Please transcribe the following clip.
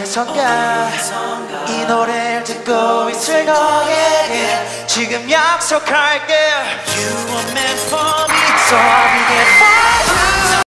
어디선가 이 노래를 듣고 있을 너에게 지금 약속할게 You are meant for me So I'll be there for you